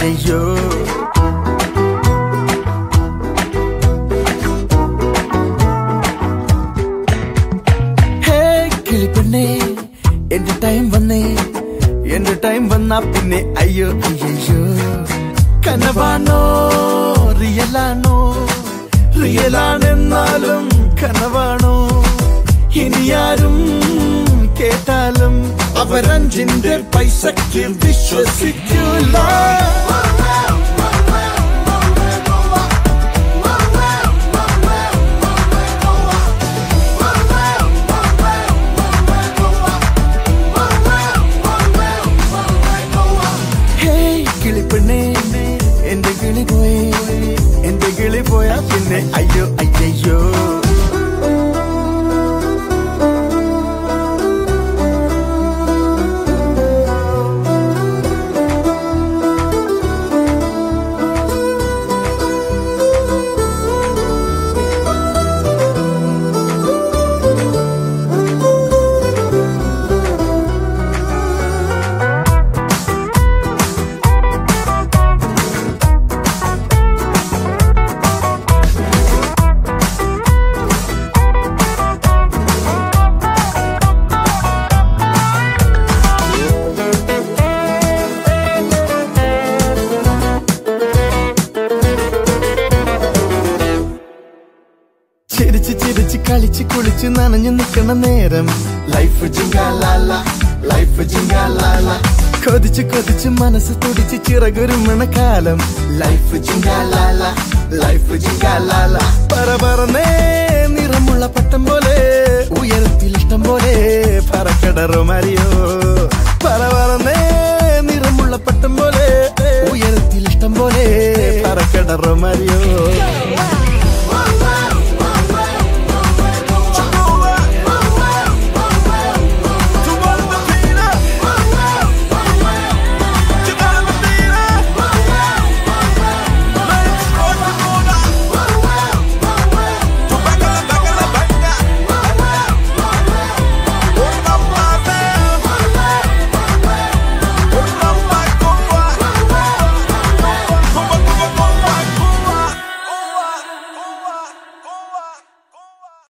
അയ്യോ ഹേ കിളിപ്പെണ്ണേ എന്റെ ടൈം വന്നേ എന്റെ ടൈം വന്നാ പിന്നെ അയ്യോ അയ്യോ കനവാണോ റിയലാണോ റിയലാണെന്നാലും കനവാണോ ഇനിയാരും കേട്ടാലും അവരഞ്ചിന്റെ പൈസക്ക് വിശ്വസിക്കൂല കിളിപ്പെണ്ണേ എന്റെ കിളി പോയി എന്റെ കിളി പോയാ പിന്നെ അയ്യോ അയ്യോ ചിരിച്ച് ചിരിച്ച് കളിച്ച് കുളിച്ച് നനഞ്ഞു നിൽക്കണ നേരം ലൈഫ് ജിങ്കാലാല ലൈഫ് ജിങ്കാലാല കൊതിച്ച് കൊതിച്ച് മനസ്സ് തുടിച്ച് ചിറകുരുമണ കാലം ലൈഫ് ജിങ്കാലാല ലൈഫ് ജിങ്കാലാല പറന്നേ നിറമുള്ള പട്ടം പോലെ ഉയരത്തിൽ ഇഷ്ടം പോലെ പറക്കടറോ മരിയോ പറന്നേ നിറമുള്ള പട്ടം പോലെ ഉയരത്തിൽ ഇഷ്ടം പോലെ പറക്കടറോ മരിയോ